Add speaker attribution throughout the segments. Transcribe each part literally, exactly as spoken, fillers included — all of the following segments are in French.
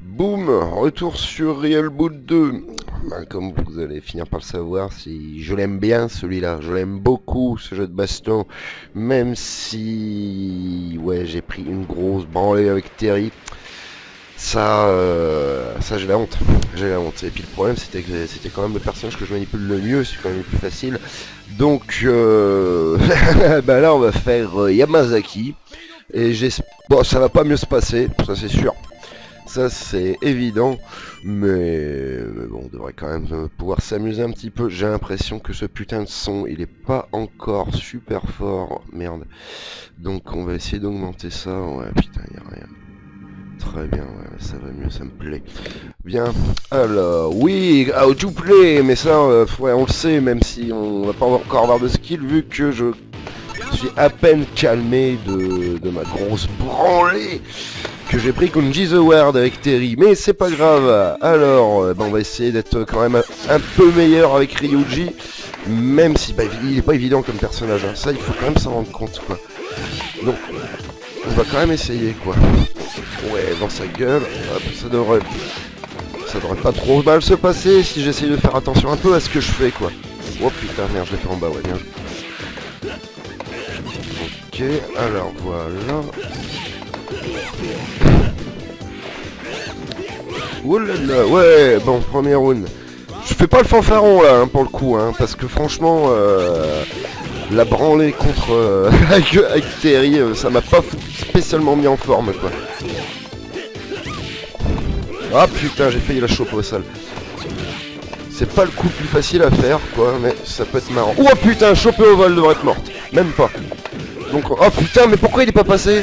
Speaker 1: Boum, retour sur Real Boot deux. Ben, comme vous allez finir par le savoir, si je l'aime bien celui-là, je l'aime beaucoup ce jeu de baston, même si ouais j'ai pris une grosse branlée avec Terry. Ça, euh, ça j'ai la honte, j'ai la honte. Et puis le problème c'était que c'était quand même le personnage que je manipule le mieux, c'est quand même le plus facile. Donc euh... ben là on va faire euh, Yamazaki. Et j'espère, bon, ça va pas mieux se passer, ça c'est sûr. Ça c'est évident, mais... mais bon, on devrait quand même pouvoir s'amuser un petit peu. J'ai l'impression que ce putain de son, il est pas encore super fort, merde. Donc on va essayer d'augmenter ça, ouais putain, y a rien. Très bien, ouais, ça va mieux, ça me plaît. Bien, alors, oui, how to play, mais ça, euh, ouais, on le sait, même si on va pas encore avoir de skill, vu que je... Je suis à peine calmé de, de ma grosse branlée que j'ai pris contre G The Ward avec Terry, mais c'est pas grave. Alors, euh, ben on va essayer d'être quand même un, un peu meilleur avec Ryuji, même si bah, il est pas évident comme personnage, hein. Ça il faut quand même s'en rendre compte, quoi. Donc, on va quand même essayer, quoi. Ouais, dans sa gueule, hop, ça devrait, ça devrait pas trop mal se passer si j'essaye de faire attention un peu à ce que je fais, quoi. Oh putain, merde, je l'ai fait en bas, ouais, bien. Ok, alors voilà. Oulala, ouais, bon, premier round. Je fais pas le fanfaron là, hein, pour le coup, hein, parce que franchement, euh, la branlée contre euh, avec, avec Terry, euh, ça m'a pas spécialement mis en forme, quoi. Ah putain, j'ai failli la choper au sol. C'est pas le coup le plus facile à faire, quoi, mais ça peut être marrant. Oh putain, choper au vol devrait être morte. Même pas. Donc, oh putain, mais pourquoi il est pas passé?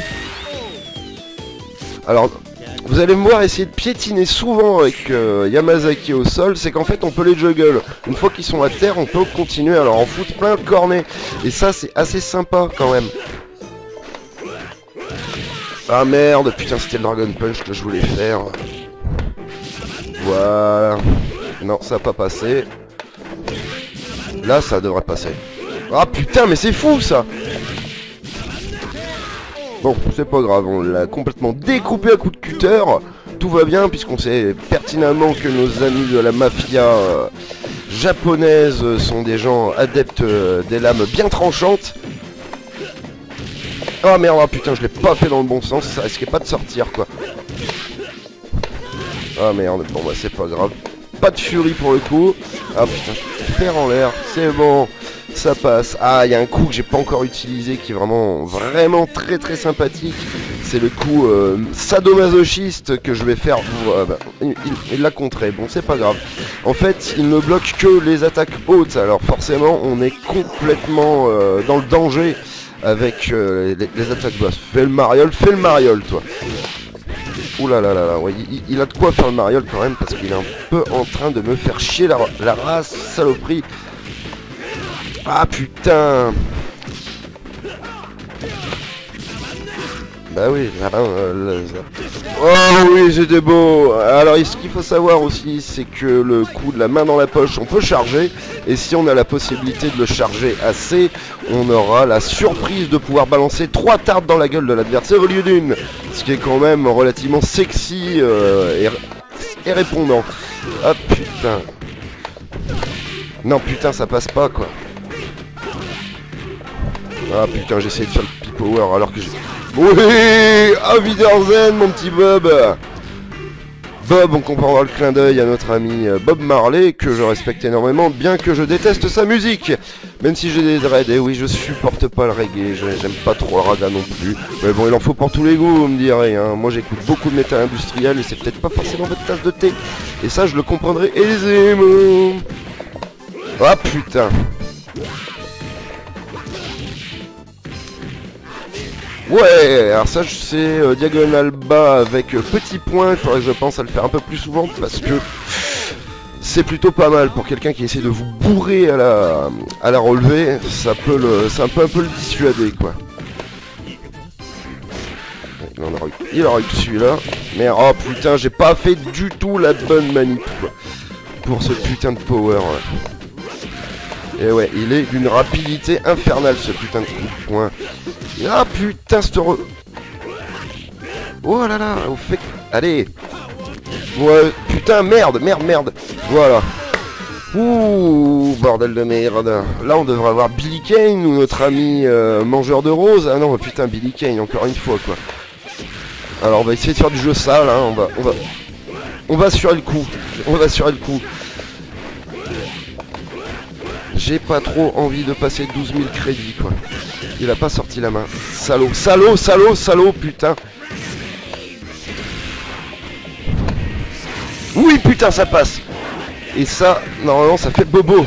Speaker 1: Alors, vous allez me voir essayer de piétiner souvent avec euh, Yamazaki au sol, c'est qu'en fait on peut les juggle. Une fois qu'ils sont à terre, on peut continuer à leur en foutre plein de cornets. Et ça, c'est assez sympa quand même. Ah merde, putain, c'était le Dragon Punch que je voulais faire. Voilà. Non, ça n'a pas passé. Là, ça devrait passer. Ah putain, mais c'est fou ça! Bon, c'est pas grave, on l'a complètement découpé à coups de cutter. Tout va bien puisqu'on sait pertinemment que nos amis de la mafia euh, japonaise sont des gens adeptes euh, des lames bien tranchantes. Ah merde, ah, putain, je l'ai pas fait dans le bon sens, ça risquait pas de sortir, quoi. Ah merde, bon bah c'est pas grave. Pas de furie pour le coup. Ah putain, je vais faire en l'air, c'est bon. Ça passe. Ah, il y a un coup que j'ai pas encore utilisé qui est vraiment, vraiment très très sympathique. C'est le coup euh, sadomasochiste que je vais faire. Euh, bah, il il l'a contré. Bon, c'est pas grave. En fait, il ne bloque que les attaques hautes. Alors forcément, on est complètement euh, dans le danger avec euh, les, les attaques basses. Fais le mariole, fais le mariole, toi. Ouh là là là là, ouais, il, il a de quoi faire le mariole quand même parce qu'il est un peu en train de me faire chier la, la race, saloperie. Ah putain. Bah oui, là, euh, là, oh oui, c'était beau. Alors ce qu'il faut savoir aussi, c'est que le coup de la main dans la poche, on peut charger. Et si on a la possibilité de le charger assez, on aura la surprise de pouvoir balancer trois tartes dans la gueule de l'adversaire au lieu d'une. Ce qui est quand même relativement sexy euh, et, et répondant. Ah putain. Non putain, ça passe pas, quoi. Ah putain, j'ai essayé de faire le P-Power alors que j'ai... Oui, à Wiedersehen, mon petit Bob. Bob, on comprendra le clin d'œil à notre ami Bob Marley, que je respecte énormément, bien que je déteste sa musique. Même si j'ai des dreads, et oui, je supporte pas le reggae, j'aime pas trop le raga non plus. Mais bon, il en faut pour tous les goûts, vous me direz, hein. Moi, j'écoute beaucoup de métal industriel, et c'est peut-être pas forcément votre tasse de thé. Et ça, je le comprendrai aisément. Ah putain. Ouais, alors ça je sais, euh, diagonale bas avec euh, petit point, il faudrait que je pense à le faire un peu plus souvent parce que c'est plutôt pas mal pour quelqu'un qui essaie de vous bourrer à la, à la relevée, ça peut le, ça peut un peu le dissuader, quoi. Il en aura eu, il aura eu celui-là, mais oh putain, j'ai pas fait du tout la bonne manip, quoi, pour ce putain de power, ouais. Et ouais, il est d'une rapidité infernale ce putain de coup de poing. Ah putain, ce re... Oh là là, au fait... Allez. Ouais, putain, merde, merde, merde. Voilà. Ouh, bordel de merde. Là, on devrait avoir Billy Kane ou notre ami euh, mangeur de roses. Ah non, putain, Billy Kane, encore une fois, quoi. Alors, on va essayer de faire du jeu sale, hein. On va, on va, on va assurer le coup. On va assurer le coup. J'ai pas trop envie de passer douze mille crédits, quoi. Il a pas sorti la main. Salaud, salaud, salaud, salaud, putain. Oui, putain, ça passe. Et ça, normalement, ça fait bobo.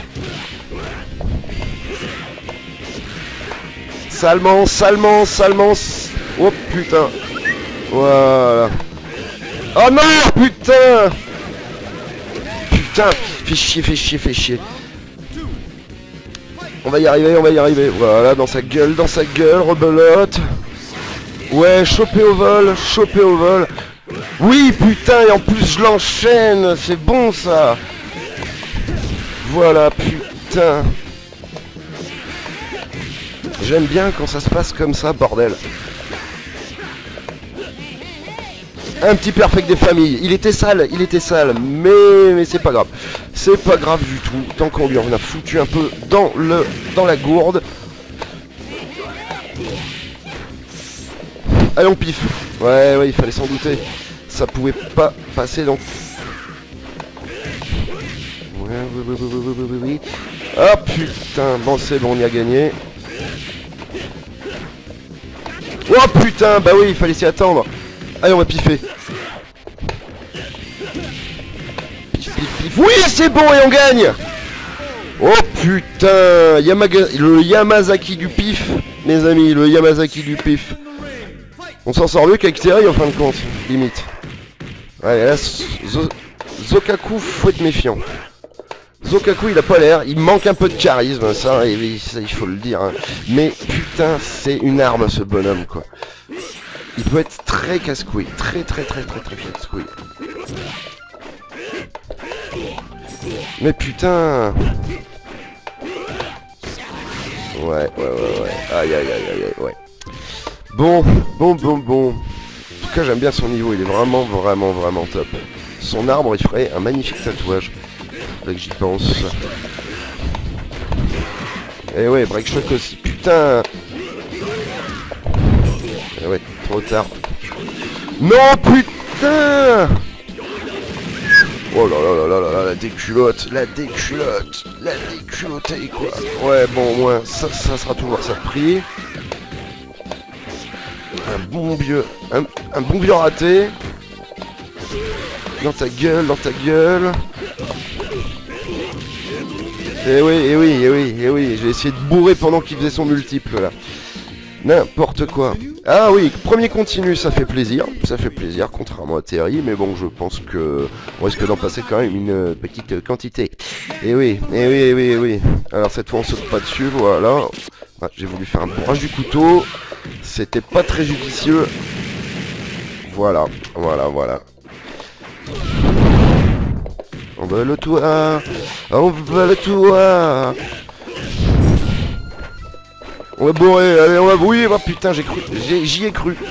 Speaker 1: Salement, salement, salement. Oh, putain. Voilà. Oh non, putain. Putain, fais chier, fais chier, fais chier. On va y arriver, on va y arriver. Voilà, dans sa gueule, dans sa gueule, rebelote. Ouais, choper au vol, choper au vol. Oui, putain, et en plus je l'enchaîne. C'est bon, ça. Voilà, putain. J'aime bien quand ça se passe comme ça, bordel. Un petit perfect des familles. Il était sale, il était sale, mais, mais c'est pas grave. C'est pas grave du tout, tant qu'on lui en a foutu un peu dans, le, dans la gourde. Allez, on pif. Ouais, ouais, il fallait s'en douter. Ça pouvait pas passer, donc... Ouais, oui, oui, oui, oui, oui, oui, oui. Oh putain, bon c'est bon, on y a gagné. Oh putain, bah oui, il fallait s'y attendre. Allez, on va piffer. Pif, pif, pif. Oui, c'est bon et on gagne. Oh putain, Yamaga... le Yamazaki du pif, mes amis, le Yamazaki du pif. On s'en sort mieux qu'avec Terry en fin de compte, limite. Ouais, là, Zo... Zokaku, faut être méfiant. Zokaku, il a pas l'air, il manque un peu de charisme, ça, et, ça il faut le dire. Hein. Mais putain, c'est une arme ce bonhomme, quoi. Il peut être très casse-couille, très très très très très casse-couille. Mais putain. Ouais, ouais, ouais, ouais. Aïe, aïe, aïe, aïe, aïe, ouais. Bon, bon, bon, bon. En tout cas, j'aime bien son niveau, il est vraiment, vraiment, vraiment top. Son arbre, il ferait un magnifique tatouage. Là que j'y pense. Et ouais, break shock aussi, putain. Et ouais, trop tard. Non, putain. Oh là là là là là là, la déculotte, la déculotte, la déculottée quoi. Ouais, bon, au moins, ça, ça sera toujours ça de prix. Un bon vieux, un, un bon vieux raté. Dans ta gueule, dans ta gueule. Eh oui, eh oui, eh oui, eh oui, j'ai essayé de bourrer pendant qu'il faisait son multiple là. N'importe quoi. Ah oui, premier continu, ça fait plaisir, ça fait plaisir, contrairement à Terry, mais bon, je pense que on risque d'en passer quand même une petite quantité. Eh oui, eh oui, eh oui, eh oui. Alors cette fois on saute pas dessus, voilà. Ah, j'ai voulu faire un bourrage du couteau, c'était pas très judicieux. Voilà, voilà, voilà. On va le toit, on va le toit. On va bourrer, allez, on va brouiller. Oh putain, j'ai cru, j'y ai cru.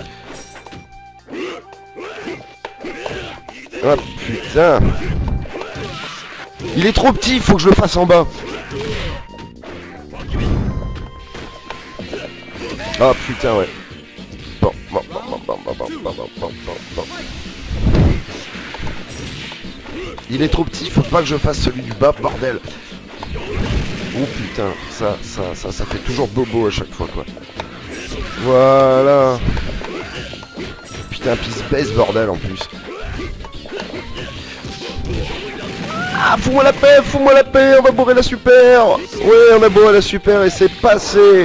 Speaker 1: Oh putain. Il est trop petit, il faut que je le fasse en bas. Ah putain, ouais. Bon, bon, bon, bon, bon, bon, bon, bon, bon, bon, bon. Il est trop petit, faut pas que je fasse celui du bas, bordel. Oh putain, ça, ça, ça, ça fait toujours bobo à chaque fois, quoi. Voilà. Putain, puis il se baisse, bordel, en plus. Ah, fous-moi la paix, fous-moi la paix, on va bourrer la super. Ouais, on a bourré la super et c'est passé.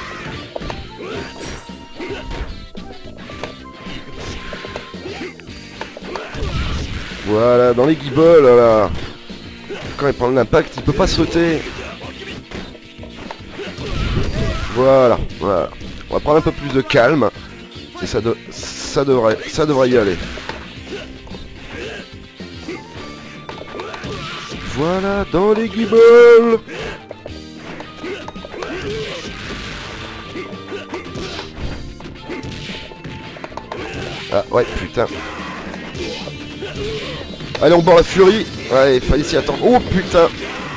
Speaker 1: Voilà, dans les guibolles, là. Quand il prend l'impact, il peut pas sauter. Voilà, voilà. On va prendre un peu plus de calme. Et ça, de, ça, devrait, ça devrait y aller. Voilà, dans les guibolles. Ah, ouais, putain. Allez, on bourre la furie. Ouais, il fallait s'y attendre. Oh putain.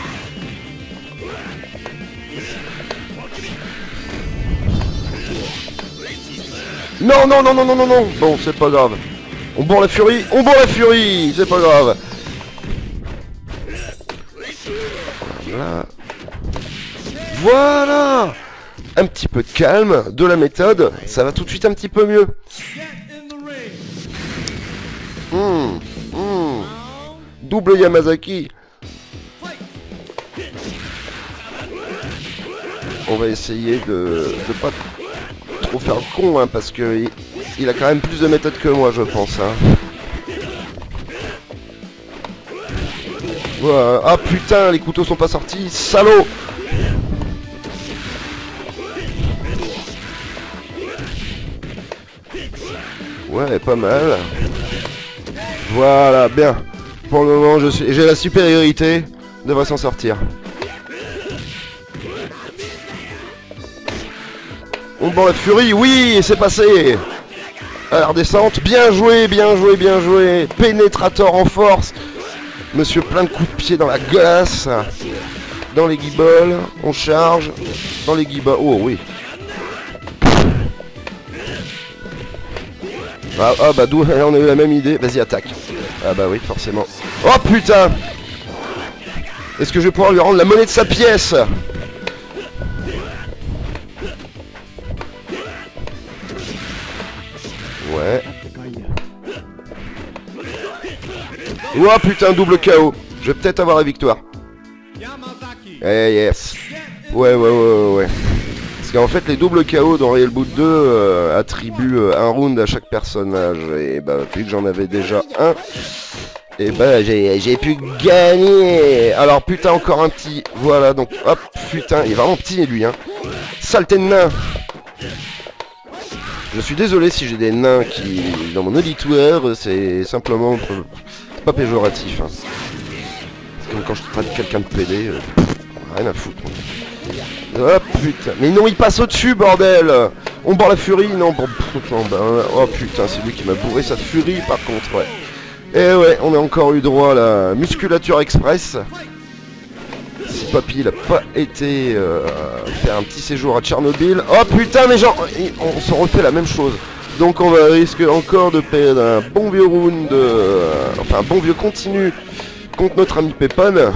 Speaker 1: Non, non, non, non, non, non, non. Bon, c'est pas grave. On bourre la furie. On bourre la furie. C'est pas grave. Voilà. Voilà. Un petit peu de calme, de la méthode. Ça va tout de suite un petit peu mieux. Mmh, mmh. Double Yamazaki. On va essayer de, de pas trop faire le con, hein, parce que il, il a quand même plus de méthode que moi, je pense. Hein. Voilà. Ah putain, les couteaux sont pas sortis, salaud. Ouais, pas mal. Voilà, bien. Pour le moment, je suis, j'ai la supériorité. Devrait s'en sortir. On bat la furie, oui, c'est passé. À la redescente, bien joué, bien joué, bien joué. Pénétrateur en force. Monsieur plein de coups de pied dans la glace. Dans les guibolles, on charge. Dans les guibolles, oh oui. Ah, ah bah d'où on a eu la même idée. Vas-y, attaque. Ah bah oui, forcément. Oh putain. Est-ce que je vais pouvoir lui rendre la monnaie de sa pièce? Ouais. Oh putain, double K O. Je vais peut-être avoir la victoire. Eh yes. Ouais, ouais, ouais, ouais, ouais. Parce qu'en fait, les doubles K O dans Real Boot deux euh, attribuent euh, un round à chaque personnage. Et bah, vu que j'en avais déjà un, et bah, j'ai pu gagner. Alors, putain, encore un petit. Voilà, donc, hop, putain, il est vraiment petit, lui, hein. Saleté de nain. Je suis désolé si j'ai des nains qui, dans mon auditoire, c'est simplement c'est pas péjoratif. Hein. C'est comme quand je traite quelqu'un de pédé, euh, pff, rien à foutre. Oh putain, mais non, il passe au-dessus, bordel. On barre la furie, non, bon, pff, non, bah, oh putain, c'est lui qui m'a bourré sa furie, par contre, ouais. Et ouais, on a encore eu droit à la musculature express. Si papy il a pas été euh, faire un petit séjour à Tchernobyl. Oh putain, mais genre, on se refait la même chose. Donc on va risquer encore de perdre un bon vieux round, euh, enfin un bon vieux continu contre notre ami Pépone.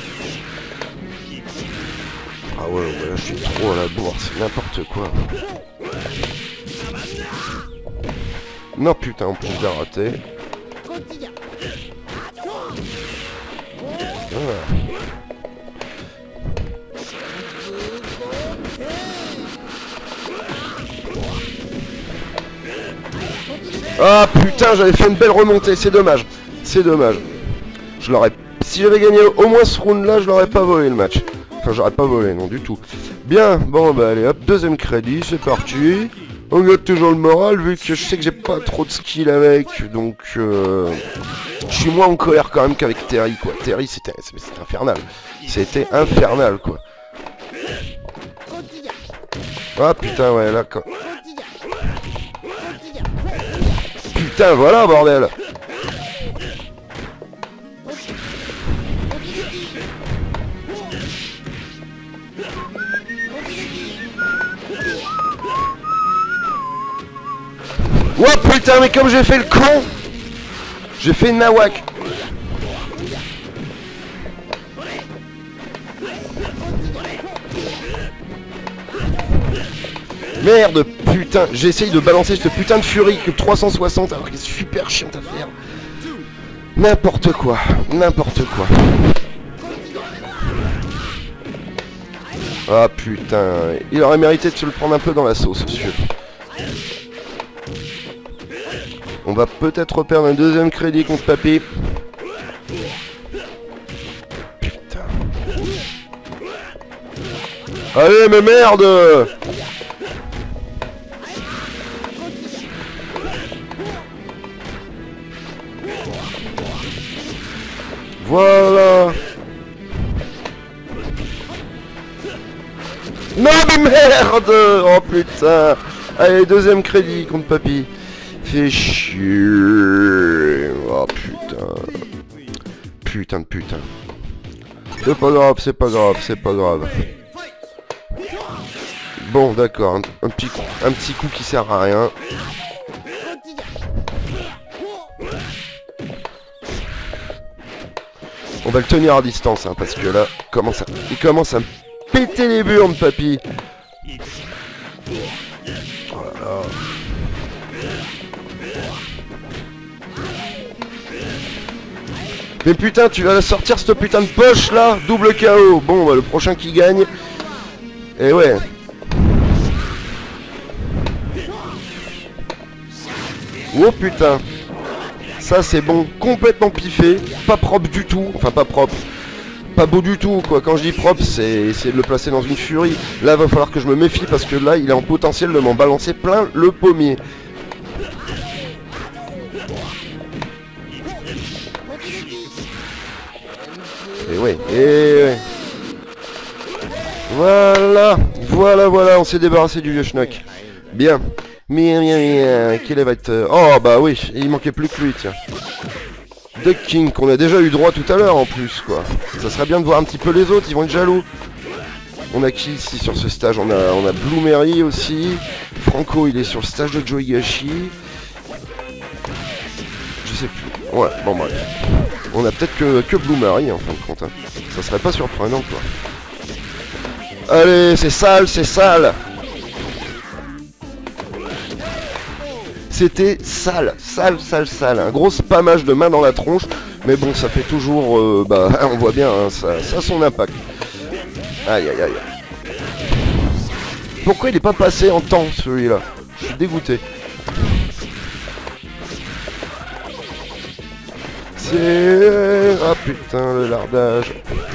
Speaker 1: Ah ouais, ouais, là je suis trop à la bourre, c'est n'importe quoi. Non putain, en plus j'ai raté. Voilà. Ah putain, j'avais fait une belle remontée, c'est dommage. C'est dommage. Je l'aurais... Si j'avais gagné au moins ce round là, je l'aurais pas volé le match. Enfin, j'aurais pas volé, non du tout. Bien, bon bah allez hop, deuxième crédit, c'est parti. On garde toujours le moral, vu que je sais que j'ai pas trop de skill avec, donc... Euh... Je suis moins en colère quand même qu'avec Terry, quoi. Terry, c'était infernal. C'était infernal, quoi. Ah putain, ouais, là, quand... Putain, voilà, bordel. Oh putain, mais comme j'ai fait le con, j'ai fait une nawak. Merde, putain, j'essaye de balancer cette putain de furie que trois cent soixante alors qu'elle est super chiante à faire. N'importe quoi, n'importe quoi. Ah putain, il aurait mérité de se le prendre un peu dans la sauce, monsieur. On va peut-être perdre un deuxième crédit contre Papy. Putain. Allez, mais merde! Voilà. Non mais merde. Oh putain. Allez, deuxième crédit contre Papy. Fais chier. Oh putain. putain de putain. C'est pas grave, c'est pas grave, c'est pas grave. Bon, d'accord, un, un, petit coup, un petit coup qui sert à rien. On va le tenir à distance, hein, parce que là, commence à, il commence à me péter les burnes, papy. Oh là là. Mais putain, tu vas la sortir cette putain de poche là. Double K O. Bon, bah, le prochain qui gagne. Et ouais. Oh putain. Ça c'est bon, complètement piffé, pas propre du tout, enfin pas propre, pas beau du tout quoi. Quand je dis propre, c'est essayer de le placer dans une furie. Là va falloir que je me méfie parce que là il est en potentiel de m'en balancer plein le pommier. Et ouais, et ouais. Voilà, voilà, voilà, on s'est débarrassé du vieux schnock. Bien. Bien, bien, bien, quel va être... Oh bah oui, il manquait plus que lui, tiens. Duck King, qu'on a déjà eu droit tout à l'heure en plus, quoi. Ça serait bien de voir un petit peu les autres, ils vont être jaloux. On a qui ici sur ce stage? On a, on a Blue Mary aussi. Franco, il est sur le stage de Joigashi. Je sais plus. Ouais, bon bref. On a peut-être que, que Blue Mary en fin de compte. Hein. Ça serait pas surprenant, quoi. Allez, c'est sale, c'est sale. C'était sale, sale, sale, sale. Un gros spammage de main dans la tronche. Mais bon, ça fait toujours... Euh, bah, on voit bien, hein, ça, ça a son impact. Aïe, aïe, aïe. Pourquoi il est pas passé en temps, celui-là? Je suis dégoûté. C'est... Ah putain, le lardage.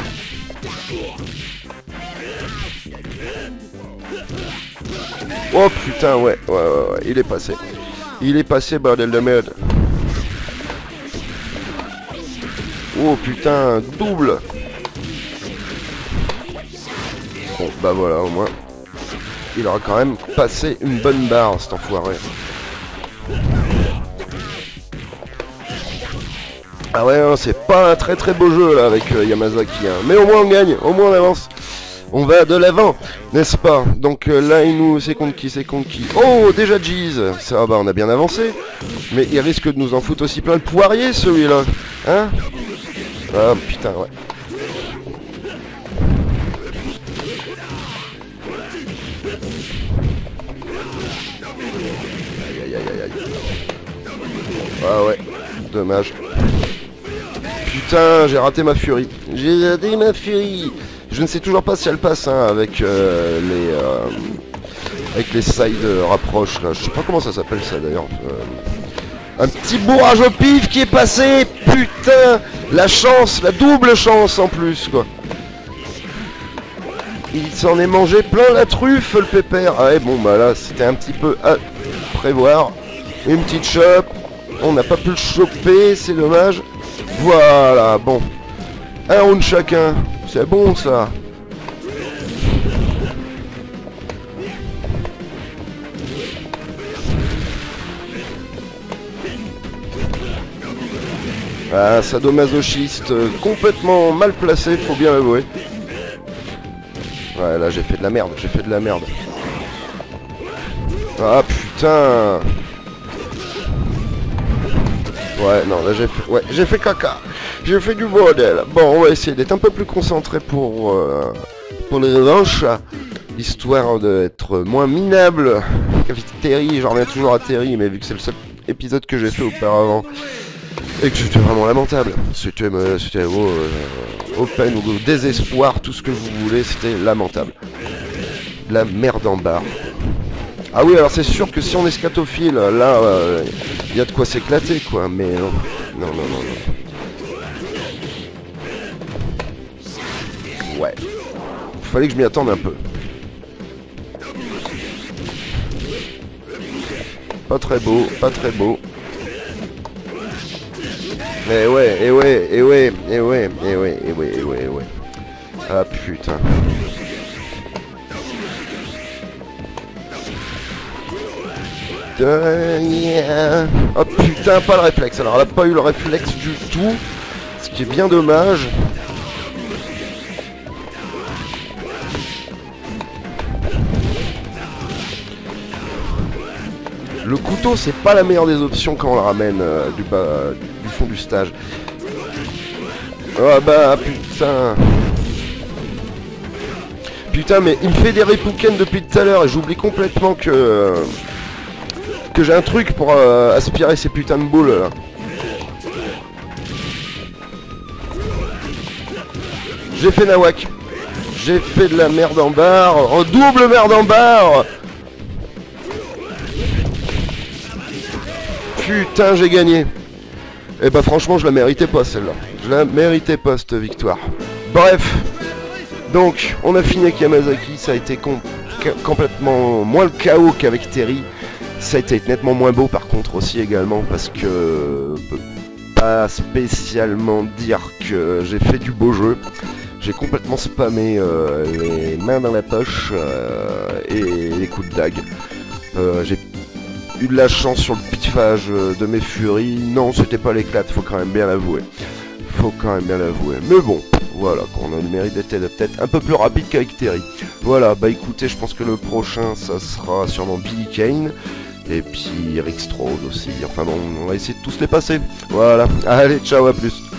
Speaker 1: Oh putain, ouais, ouais, ouais, ouais, il est passé. Il est passé, bordel de merde. Oh putain, double. Bon, bah voilà, au moins. Il aura quand même passé une bonne barre, cet enfoiré. Ah ouais, hein, c'est pas un très très beau jeu, là, avec euh, Yamazaki. Hein. Mais au moins on gagne, au moins on avance. On va de l'avant, n'est-ce pas? Donc euh, là, il nous... C'est contre qui? C'est contre qui? Oh, déjà Jeez. Ça, bah, on a bien avancé. Mais il risque de nous en foutre aussi plein le poirier, celui-là. Hein? Ah, putain, ouais. Aïe, aïe, aïe, aïe. Ah ouais, dommage. Putain, j'ai raté ma furie. J'ai raté ma furie. Je ne sais toujours pas si elle passe hein, avec euh, les euh, avec les side rapproches là. Je sais pas comment ça s'appelle ça d'ailleurs. Euh, un petit bourrage au pif qui est passé. Putain, la chance, la double chance en plus quoi. Il s'en est mangé plein la truffe le pépère. Ah ouais bon bah là c'était un petit peu à prévoir. Une petite chope. On n'a pas pu le choper, c'est dommage. Voilà, bon. Un round chacun. C'est bon ça. Ah, sadomasochiste euh, complètement mal placé, faut bien l'avouer. Ouais, là j'ai fait de la merde, j'ai fait de la merde. Ah putain. Ouais, non, là j'ai fait... Ouais, j'ai fait caca. J'ai fait du bordel. Bon, on va essayer d'être un peu plus concentré pour, euh, pour les revanches. Histoire d'être moins minable. Terry, j'en reviens toujours à Terry, mais vu que c'est le seul épisode que j'ai fait auparavant, et que c'était vraiment lamentable. C'était euh, c'était au, euh, au peine ou au désespoir, tout ce que vous voulez, c'était lamentable. De la merde en barre. Ah oui, alors c'est sûr que si on est scatophile, là, il euh, y a de quoi s'éclater, quoi, mais non. Non, non, non, non. Ouais. Fallait que je m'y attende un peu. Pas très beau, pas très beau. Mais ouais, et ouais, et ouais, et ouais, et ouais, et ouais, et ouais, et ouais. Ah putain. Oh putain, pas le réflexe. Alors elle a pas eu le réflexe du tout. Ce qui est bien dommage. Le couteau, c'est pas la meilleure des options quand on le ramène euh, du, bas, du fond du stage. Oh bah putain. Putain, mais il me fait des Repouken depuis tout à l'heure et j'oublie complètement que... Euh, que j'ai un truc pour euh, aspirer ces putains de boules là. J'ai fait Nawak. J'ai fait de la merde en barre. En double merde en barre. Putain, j'ai gagné. Et bah franchement, je la méritais pas celle-là. Je la méritais pas cette victoire. Bref. Donc, on a fini avec Yamazaki. Ça a été com complètement moins le chaos qu'avec Terry. Ça a été nettement moins beau par contre aussi également. Parce que... On peut pas spécialement dire que j'ai fait du beau jeu. J'ai complètement spammé euh, les mains dans la poche euh, et les coups de dague. Euh, j'ai eu de la chance sur le pitchage de mes furies. Non, c'était pas l'éclate, faut quand même bien l'avouer. Faut quand même bien l'avouer. Mais bon, voilà, on a le mérite d'être peut-être un peu plus rapide qu'avec Terry. Voilà, bah écoutez, je pense que le prochain, ça sera sûrement Billy Kane. Et puis Rick Strode aussi. Enfin bon, on va essayer de tous les passer. Voilà, allez, ciao, à plus.